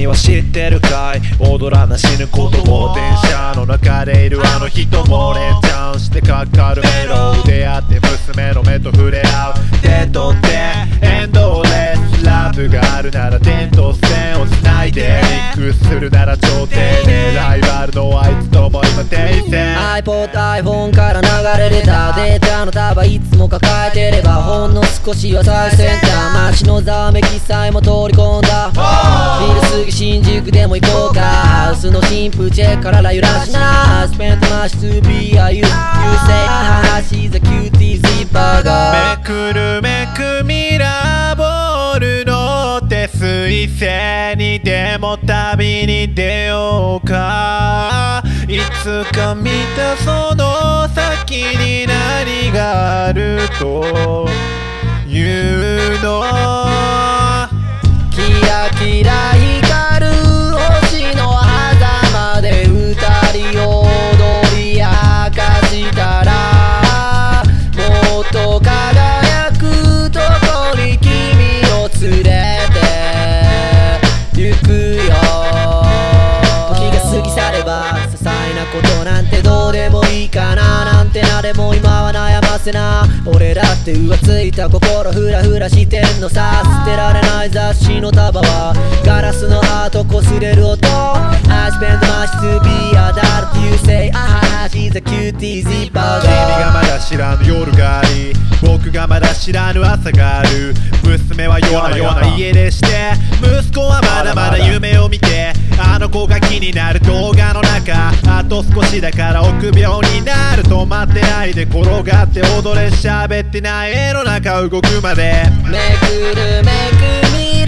君は知ってるかい、踊らな死ぬことを。電車の中でいるあの人も連チャンしてかかるメロ。出会って娘の目と触れ合う。手と手エンドレスラブがあるなら点と線をつないでリンクするなら頂点で、ライバルのあいつとも今停戦。 iPod iPhone から流れ出たデータの束いつも抱えてれば、ほんの少しは最先端。街のざわめきさえも通り込んだ。昼過ぎ新宿でも行こうか。ハウスの新風チェックから揺らしな。Spent much to be a you say ah she's a cutie zipper がめくるめくミラーボールの手水星にでも旅に出ようか。いつか見たその先に何があるというの。 キラキラ光る星の狭間で二人踊り明かしたら、もっと輝くとこに君を連れて行くよ。時が過ぎ去れば些細なことなんてどうでもいいかななんてな。でも今は悩ませな。俺だって浮ついた心フラフラしてんのさ。捨てられない雑誌の束はガラスのアート擦れる音。I spend much to be a adult you say ah she's a cutie zipper が君がまだ知らぬ夜があり、僕がまだ知らぬ朝がある。娘は夜な夜な家出して、息子はまだまだ夢を見て、あの子が気になる動画の中。あと少しだから臆病になる。止まってないで転がって踊れ、喋ってない絵の中動くまで。 めくるめく未